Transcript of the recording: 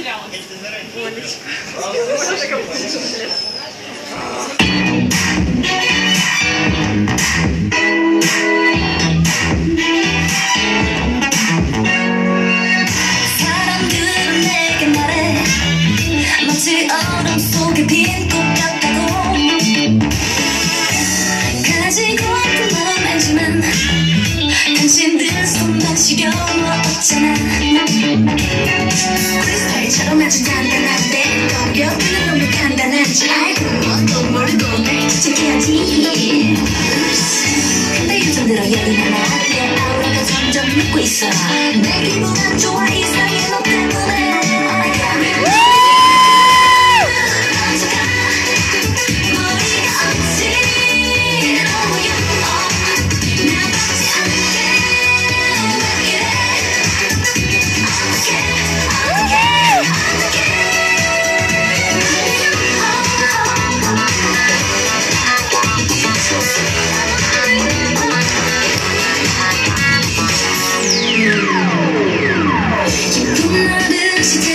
사람들은 내게 말해 마치 얼음 속에 빈 꽃 같다고. 가지고 아픈 마음 알지만 당신들 손만 시겨놓았잖아. 크리스탈처럼 아주 단단한데 공격하는 놈도 간단한지 알고 또 모르고 날 지켜야지. 근데 요즘 들어 여기만 나한테 아우라가 점점 눕고 있어. 내 기분 안 좋아 이상해 너 때문에. 깊은 나를 시켜